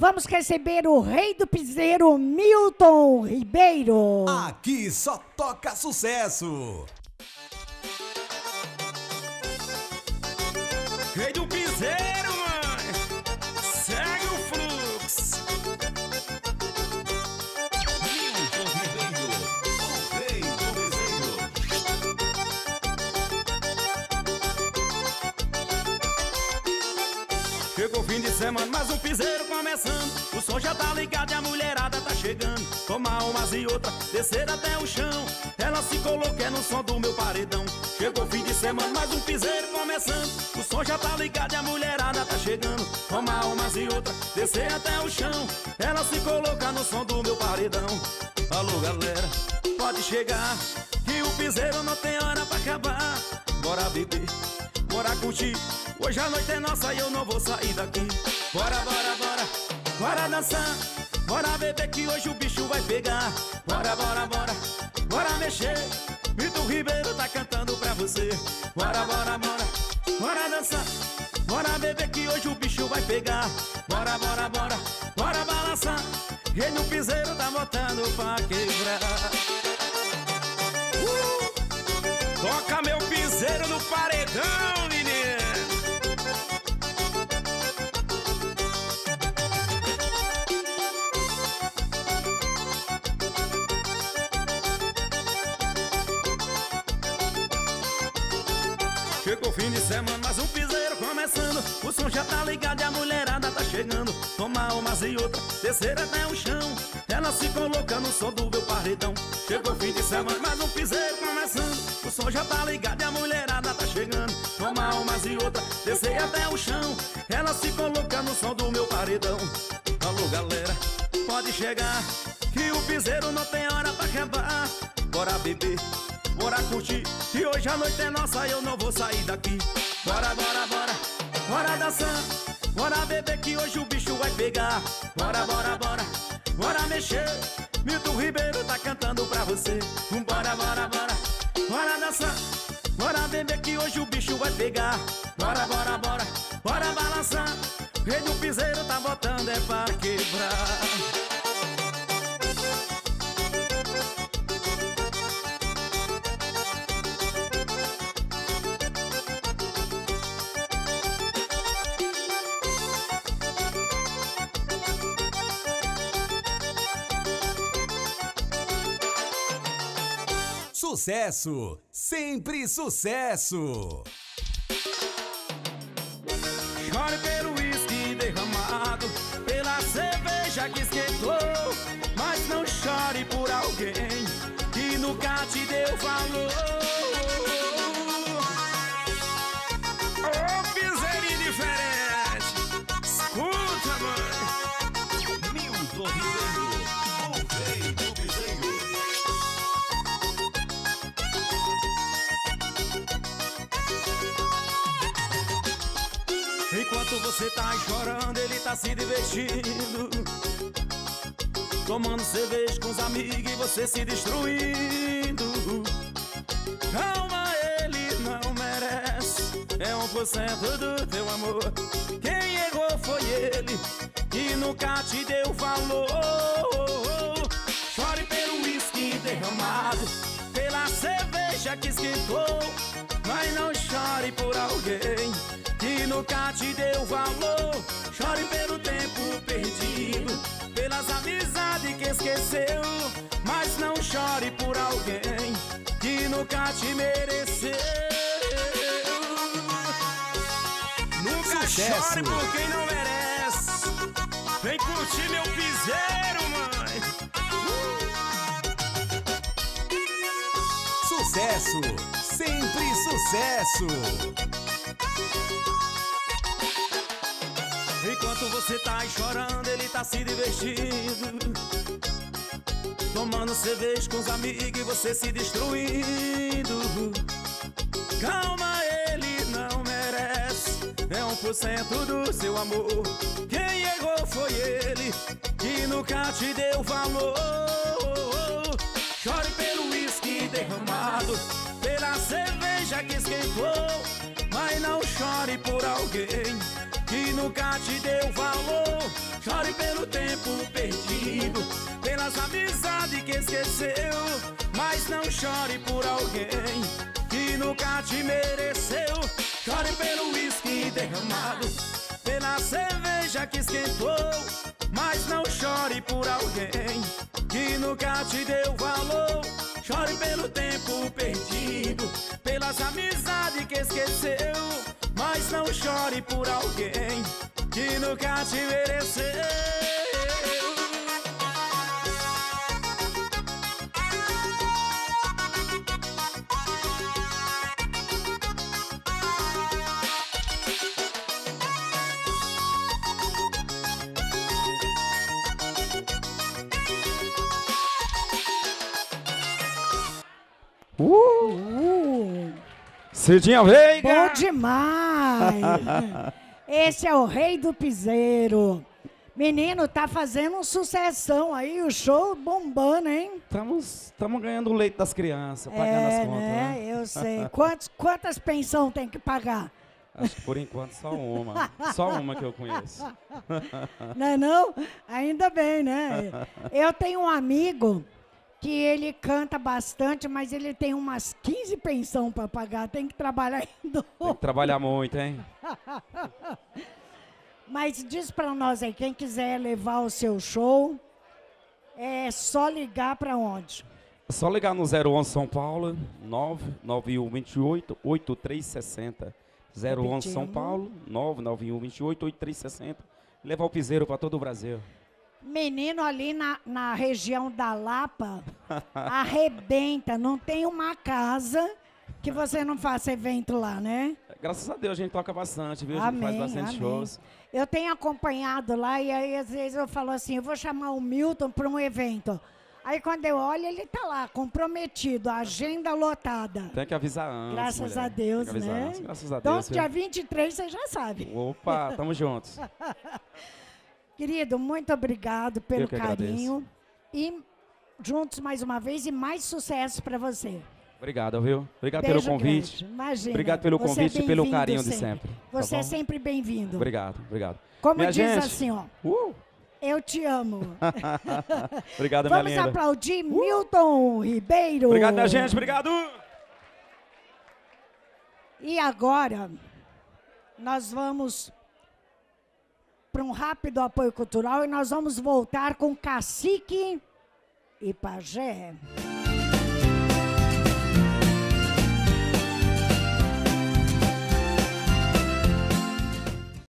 Vamos receber o rei do piseiro, Milton Ribeiro. Aqui só toca sucesso. Rei do piseiro, mãe. Segue o fluxo. Milton Ribeiro, o rei do piseiro. Chegou o fim de semana, mais um piseiro começando. O som já tá ligado e a mulherada tá chegando. Toma umas e outra, descer até o chão. Ela se coloca no som do meu paredão. Chegou o fim de semana, mais um piseiro começando. O som já tá ligado e a mulherada tá chegando. Toma umas e outra, descer até o chão. Ela se coloca no som do meu paredão. Alô galera, pode chegar, que o piseiro não tem hora pra acabar. Bora beber, bora curtir. Hoje a noite é nossa e eu não vou sair daqui. Bora, bora, bora, bora dançar. Bora beber que hoje o bicho vai pegar. Bora, bora, bora, bora mexer. Milton Ribeiro tá cantando pra você. Bora, bora, bora, bora dançar. Bora beber que hoje o bicho vai pegar. Bora, bora, bora, bora balançar. Rei no piseiro tá botando pra quebrar. Toca meu piseiro no paredão, menino. Chegou o fim de semana, mais um piseiro começando. O som já tá ligado e a mulherada tá chegando. Toma umas e outra, descer até o chão. Ela se coloca no som do meu paredão. Chegou o fim de semana, mais um piseiro começando. O som já tá ligado e a mulherada tá chegando. Toma umas e outra, descer até o chão. Ela se coloca no som do meu paredão. Alô galera, pode chegar, que o piseiro não tem hora pra acabar. Bora beber, bora curtir, que hoje a noite é nossa e eu não vou sair daqui. Bora, bora, bora, bora dançar. Bora beber que hoje o bicho vai pegar. Bora, bora, bora, bora mexer. Milton Ribeiro tá cantando pra você. Bora, bora, bora, bora dançar. Bora beber que hoje o bicho vai pegar. Bora, bora, bora, bora balançar. Rei do piseiro tá botando é pra quebrar. Sucesso, sempre sucesso. Chore pelo uísque derramado, pela cerveja que esquentou. Mas não chore por alguém que nunca te deu valor. Ô, piseirinho diferente, escuta, mãe. Milton Ribeiro, o rei do piseiro. Enquanto você tá chorando, ele tá se divertindo, tomando cerveja com os amigos e você se destruindo. Calma, ele não merece, é 1% do teu amor. Quem errou foi ele, que nunca te deu valor. Chore pelo uísque derramado, pela cerveja que esquentou. Mas não chore por alguém que nunca te deu valor. Chore pelo tempo perdido, pelas amizades que esqueceu. Mas não chore por alguém que nunca te mereceu. Nunca Sucesso. chore por quem não merece. Vem curtir meu piseiro, mãe. Sucesso, sempre sucesso. Enquanto você tá aí chorando, ele tá se divertindo, tomando cerveja com os amigos e você se destruindo. Calma, ele não merece, é 1% do seu amor. Quem errou foi ele, que nunca te deu valor. Chore pelo uísque derramado, pela cerveja que esquentou. Mas não chore por alguém que nunca te deu valor. Chore pelo esqueceu, mas não chore por alguém que nunca te mereceu. Chore pelo uísque derramado, pela cerveja que esquentou, mas não chore por alguém que nunca te deu valor. Chore pelo tempo perdido, pelas amizades que esqueceu, mas não chore por alguém que nunca te mereceu. Cidinha Veiga! Bom demais! Esse é o Rei do Piseiro. Menino, tá fazendo um sucessão aí, o show bombando, hein? Estamos ganhando o leite das crianças, pagando as contas, né? Eu sei. Quantas pensões tem que pagar? Acho que por enquanto só uma. Só uma que eu conheço. Não é não? Ainda bem, né? Eu tenho um amigo que ele canta bastante, mas ele tem umas 15 pensões para pagar. Tem que trabalhar ainda. Tem que trabalhar muito, hein? Mas diz para nós aí, quem quiser levar o seu show, é só ligar para onde? É só ligar no 011 São Paulo, 99128-8360. 011 São Paulo, 99128-8360. Levar o piseiro para todo o Brasil. Menino, ali na região da Lapa, arrebenta. Não tem uma casa que você não faça evento lá, né? Graças a Deus a gente toca bastante, viu? A gente Amém, faz bastante amém. shows. Eu tenho acompanhado lá e aí às vezes eu falo assim, eu vou chamar o Milton para um evento. Aí quando eu olho, ele tá lá, comprometido, agenda lotada. Tem que avisar antes, Graças mulher. a Deus, Tem que avisar né? antes. Graças a Então, Deus. dia viu? 23, você já sabe. Opa, tamo juntos. Querido, muito obrigado pelo Eu que carinho. E juntos mais uma vez e mais sucesso para você. Obrigado, viu? Obrigado Beijo pelo convite. grande. Imagina. Obrigado pelo Você é convite e pelo bem-vindo carinho de sempre. Você Tá é bom? sempre bem-vindo. Obrigado, obrigado. Como Minha diz gente. assim, ó, eu te amo. Obrigado, minha Vamos linda. aplaudir Milton Ribeiro. Obrigado, minha gente. Obrigado. E agora, nós vamos para um rápido apoio cultural e nós vamos voltar com Cacique e Pajé.